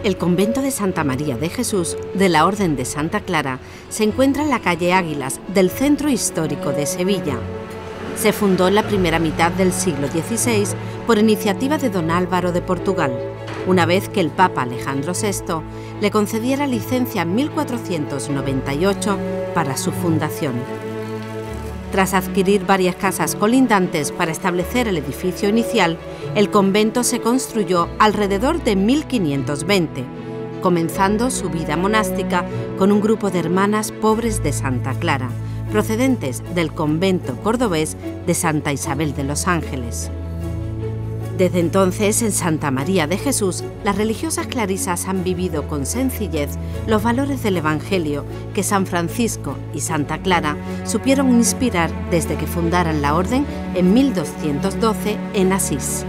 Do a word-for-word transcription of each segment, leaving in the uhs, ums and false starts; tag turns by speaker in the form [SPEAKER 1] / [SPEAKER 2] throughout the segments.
[SPEAKER 1] El convento de Santa María de Jesús de la Orden de Santa Clara se encuentra en la calle Águilas del centro histórico de Sevilla. Se fundó en la primera mitad del siglo dieciséis por iniciativa de don Álvaro de Portugal, una vez que el Papa Alejandro sexto le concediera licencia en mil cuatrocientos noventa y ocho para su fundación. Tras adquirir varias casas colindantes para establecer el edificio inicial, el convento se construyó alrededor de mil quinientos veinte, comenzando su vida monástica con un grupo de hermanas pobres de Santa Clara, procedentes del convento cordobés de Santa Isabel de los Ángeles. Desde entonces, en Santa María de Jesús, las religiosas clarisas han vivido con sencillez los valores del Evangelio que San Francisco y Santa Clara supieron inspirar desde que fundaran la orden en mil doscientos doce en Asís.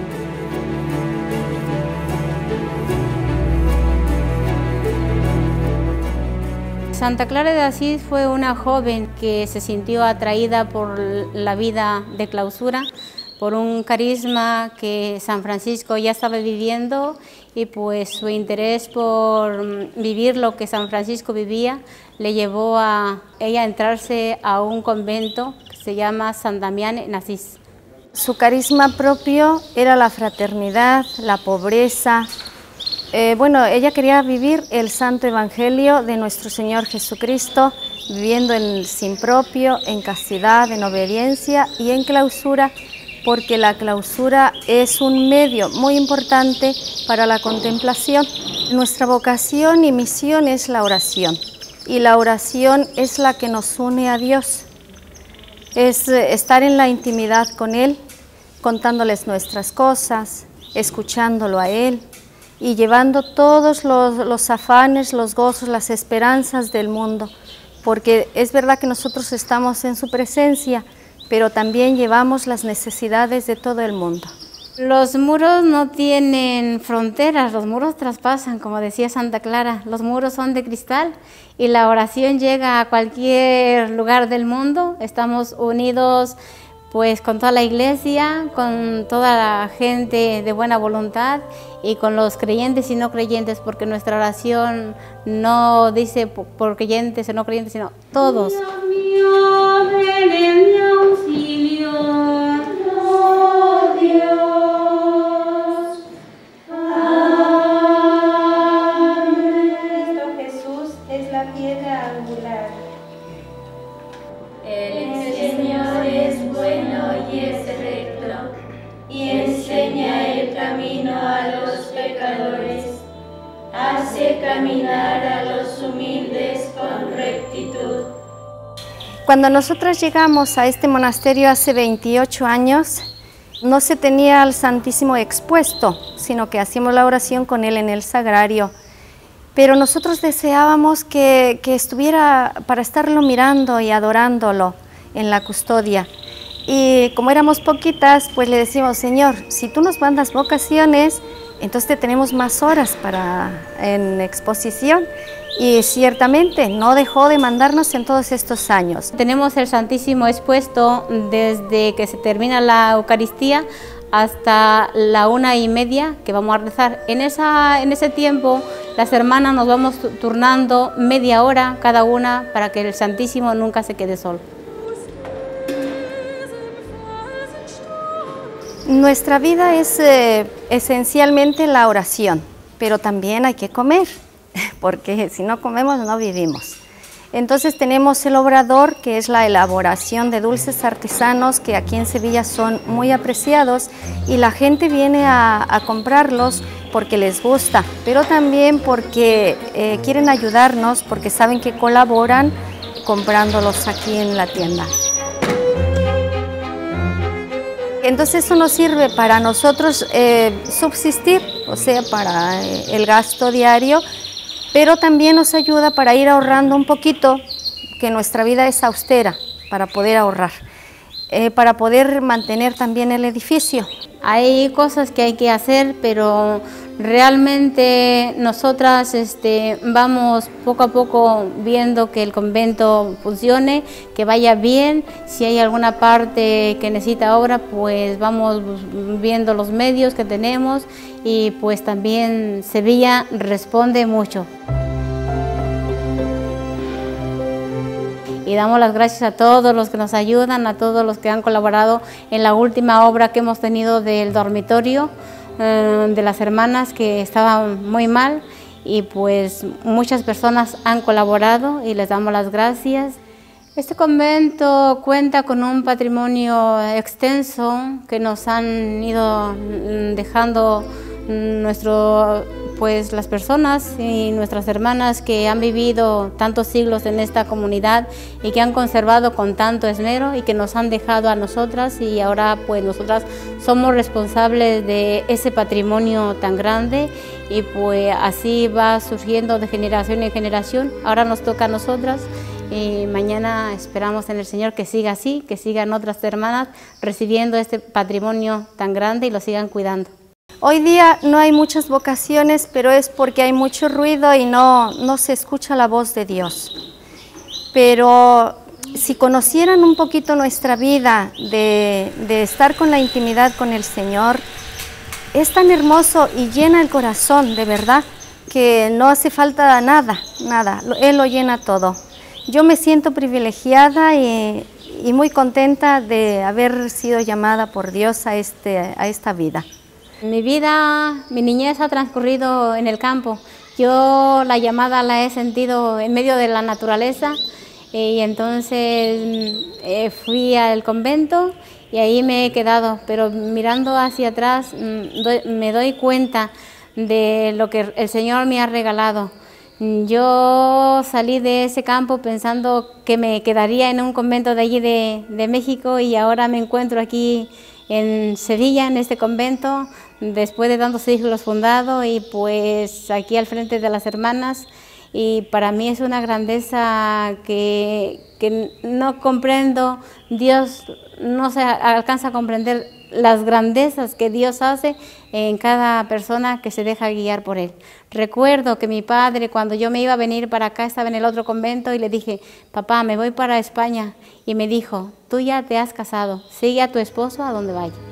[SPEAKER 2] Santa Clara de Asís fue una joven que se sintió atraída por la vida de clausura, por un carisma que San Francisco ya estaba viviendo y pues su interés por vivir lo que San Francisco vivía le llevó a ella a entrarse a un convento que se llama San Damián en Asís.
[SPEAKER 3] Su carisma propio era la fraternidad, la pobreza. Eh, bueno, ella quería vivir el santo evangelio de nuestro Señor Jesucristo, viviendo en sin propio, en castidad, en obediencia y en clausura, porque la clausura es un medio muy importante para la contemplación. Nuestra vocación y misión es la oración, y la oración es la que nos une a Dios. Es estar en la intimidad con Él, contándoles nuestras cosas, escuchándolo a Él y llevando todos los, los afanes, los gozos, las esperanzas del mundo, porque es verdad que nosotros estamos en su presencia, pero también llevamos las necesidades de todo el mundo.
[SPEAKER 2] Los muros no tienen fronteras, los muros traspasan, como decía Santa Clara, los muros son de cristal y la oración llega a cualquier lugar del mundo. Estamos unidos pues con toda la iglesia, con toda la gente de buena voluntad y con los creyentes y no creyentes, porque nuestra oración no dice por creyentes o no creyentes, sino todos.
[SPEAKER 4] Dios mío, ven en mi auxilio, oh Dios. Amén. Cristo Jesús es la piedra angular.
[SPEAKER 5] El Señor es bueno y es recto, y enseña el camino a los pecadores, hace caminar a los humildes con rectitud.
[SPEAKER 3] Cuando nosotros llegamos a este monasterio hace veintiocho años, no se tenía al Santísimo expuesto, sino que hacíamos la oración con él en el sagrario. Pero nosotros deseábamos que, que estuviera para estarlo mirando y adorándolo en la custodia. Y como éramos poquitas, pues le decimos, Señor, si tú nos mandas vocaciones, entonces te tenemos más horas para, en exposición. Y ciertamente no dejó de mandarnos en todos estos años.
[SPEAKER 2] Tenemos el Santísimo expuesto desde que se termina la Eucaristía hasta la una y media que vamos a rezar. En, esa, en ese tiempo las hermanas nos vamos turnando media hora cada una para que el Santísimo nunca se quede solo.
[SPEAKER 3] Nuestra vida es eh, esencialmente la oración, pero también hay que comer, porque si no comemos no vivimos. Entonces tenemos el obrador, que es la elaboración de dulces artesanos que aquí en Sevilla son muy apreciados y la gente viene a, a comprarlos porque les gusta, pero también porque eh, quieren ayudarnos, porque saben que colaboran comprándolos aquí en la tienda. Entonces eso nos sirve para nosotros eh, subsistir, o sea, para eh, el gasto diario, pero también nos ayuda para ir ahorrando un poquito, que nuestra vida es austera, para poder ahorrar, eh, para poder mantener también el edificio.
[SPEAKER 2] Hay cosas que hay que hacer, pero Realmente nosotras este, vamos poco a poco viendo que el convento funcione, que vaya bien. Si hay alguna parte que necesita obra, pues vamos viendo los medios que tenemos, y pues también Sevilla responde mucho. Y damos las gracias a todos los que nos ayudan, a todos los que han colaborado en la última obra que hemos tenido del dormitorio eh, de las hermanas, que estaba muy mal, y pues muchas personas han colaborado y les damos las gracias. Este convento cuenta con un patrimonio extenso que nos han ido dejando nuestro, pues las personas y nuestras hermanas que han vivido tantos siglos en esta comunidad y que han conservado con tanto esmero y que nos han dejado a nosotras, y ahora pues nosotras somos responsables de ese patrimonio tan grande, y pues así va surgiendo de generación en generación. Ahora nos toca a nosotras, y mañana esperamos en el Señor que siga así, que sigan otras hermanas recibiendo este patrimonio tan grande y lo sigan cuidando.
[SPEAKER 3] Hoy día no hay muchas vocaciones, pero es porque hay mucho ruido y no, no se escucha la voz de Dios. Pero si conocieran un poquito nuestra vida, de, de estar con la intimidad con el Señor, es tan hermoso y llena el corazón, de verdad, que no hace falta nada, nada, Él lo llena todo. Yo me siento privilegiada y, y muy contenta de haber sido llamada por Dios a, este, a esta vida.
[SPEAKER 2] Mi vida, mi niñez ha transcurrido en el campo. Yo la llamada la he sentido en medio de la naturaleza, y entonces eh, fui al convento y ahí me he quedado, pero mirando hacia atrás me doy cuenta de lo que el Señor me ha regalado. Yo salí de ese campo pensando que me quedaría en un convento de allí de, de México, y ahora me encuentro aquí en Sevilla, en este convento, después de tantos siglos fundado, y pues aquí al frente de las hermanas, y para mí es una grandeza que, que no comprendo. Dios no se alcanza a comprender las grandezas que Dios hace en cada persona que se deja guiar por Él. Recuerdo que mi padre, cuando yo me iba a venir para acá, estaba en el otro convento, y le dije: papá, me voy para España, y me dijo: tú ya te has casado, sigue a tu esposo a donde vaya.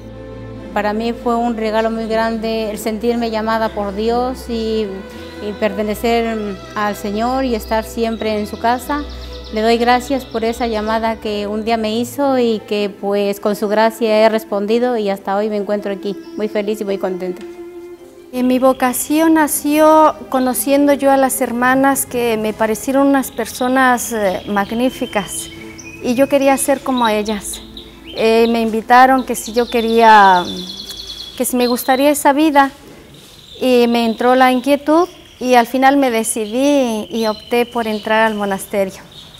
[SPEAKER 2] Para mí fue un regalo muy grande el sentirme llamada por Dios y, y pertenecer al Señor y estar siempre en su casa. Le doy gracias por esa llamada que un día me hizo, y que pues con su gracia he respondido, y hasta hoy me encuentro aquí, muy feliz y muy contenta.
[SPEAKER 3] En mi vocación nació conociendo yo a las hermanas, que me parecieron unas personas eh, magníficas, y yo quería ser como ellas. Eh, me invitaron que si yo quería, que si me gustaría esa vida, y me entró la inquietud, y al final me decidí y opté por entrar al monasterio.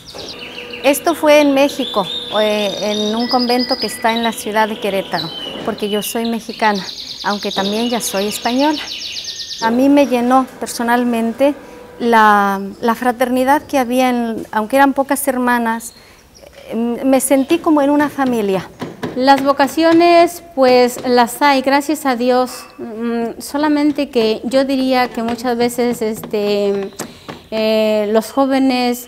[SPEAKER 3] Esto fue en México, eh, en un convento que está en la ciudad de Querétaro, porque yo soy mexicana, aunque también ya soy española. A mí me llenó personalmente la, la fraternidad que había, en, aunque eran pocas hermanas, me sentí como en una familia.
[SPEAKER 2] Las vocaciones, pues las hay, gracias a Dios, solamente que yo diría que muchas veces este, eh, los jóvenes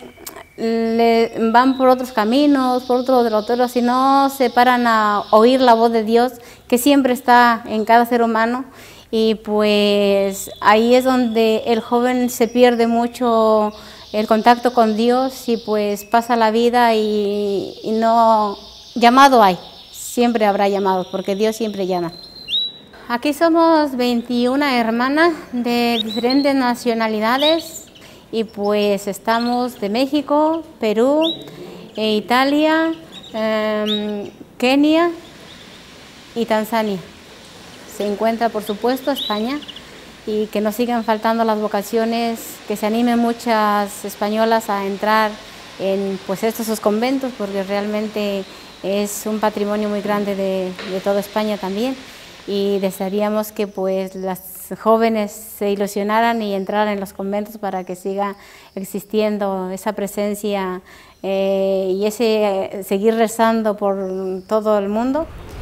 [SPEAKER 2] le van por otros caminos, por otros derroteros, y no se paran a oír la voz de Dios, que siempre está en cada ser humano, y pues ahí es donde el joven se pierde mucho el contacto con Dios, y pues pasa la vida y, y no, llamado hay, siempre habrá llamados, porque Dios siempre llama. Aquí somos veintiuna hermanas de diferentes nacionalidades, y pues estamos de México, Perú, e Italia, eh, Kenia y Tanzania. Se encuentra, por supuesto, España, y que no sigan faltando las vocaciones, que se animen muchas españolas a entrar en pues estos conventos, porque realmente es un patrimonio muy grande de, de toda España también, y desearíamos que pues las jóvenes se ilusionaran y entraran en los conventos para que siga existiendo esa presencia eh, y ese eh, seguir rezando por todo el mundo.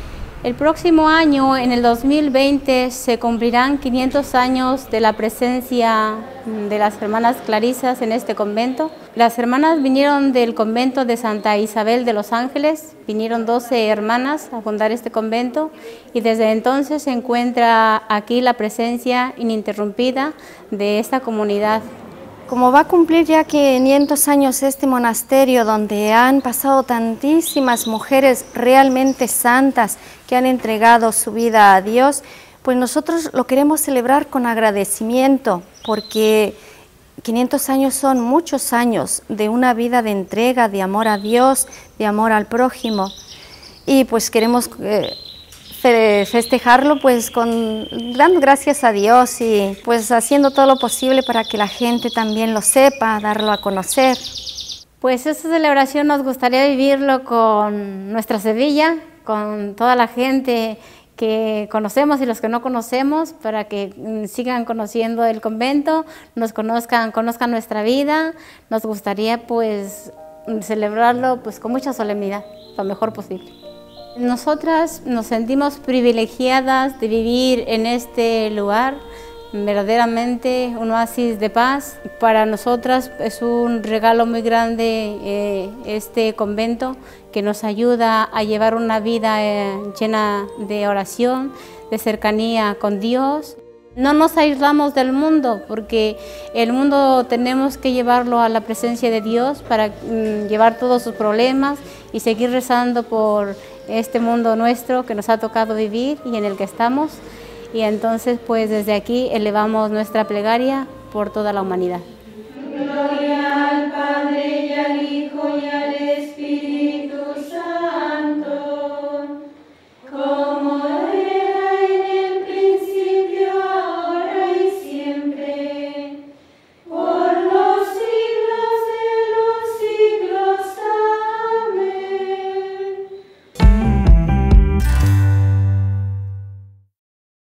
[SPEAKER 2] El próximo año, en el dos mil veinte, se cumplirán quinientos años de la presencia de las hermanas clarisas en este convento. Las hermanas vinieron del convento de Santa Isabel de los Ángeles, vinieron doce hermanas a fundar este convento y desde entonces se encuentra aquí la presencia ininterrumpida de esta comunidad.
[SPEAKER 3] Como va a cumplir ya quinientos años este monasterio donde han pasado tantísimas mujeres realmente santas que han entregado su vida a Dios, pues nosotros lo queremos celebrar con agradecimiento porque quinientos años son muchos años de una vida de entrega, de amor a Dios, de amor al prójimo y pues queremos eh, festejarlo pues con dando gracias a Dios y pues haciendo todo lo posible para que la gente también lo sepa, darlo a conocer.
[SPEAKER 2] Pues esta celebración nos gustaría vivirlo con nuestra Sevilla, con toda la gente que conocemos y los que no conocemos, para que sigan conociendo el convento, nos conozcan, conozcan nuestra vida. Nos gustaría pues celebrarlo pues con mucha solemnidad, lo mejor posible. Nosotras nos sentimos privilegiadas de vivir en este lugar, verdaderamente un oasis de paz. Para nosotras es un regalo muy grande eh, este convento que nos ayuda a llevar una vida eh, llena de oración, de cercanía con Dios. No nos aislamos del mundo porque el mundo tenemos que llevarlo a la presencia de Dios para mm, llevar todos sus problemas y seguir rezando por este mundo nuestro que nos ha tocado vivir y en el que estamos. Y entonces pues desde aquí elevamos nuestra plegaria por toda la humanidad.